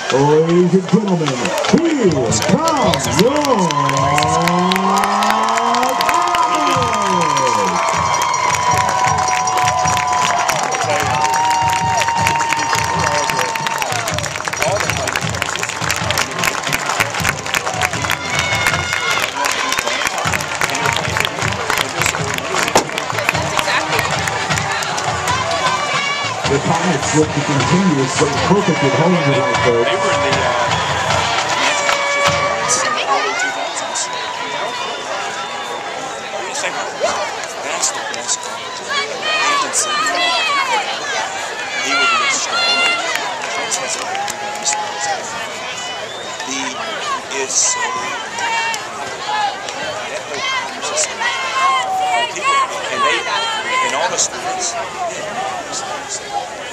Ladies and gentlemen, here comes your The Comets look to continue to stay perfect at home tonight, folks. They were in the early 2000s. That's the best conference. He would be strong. He is so. That whole conference is so. And all the students.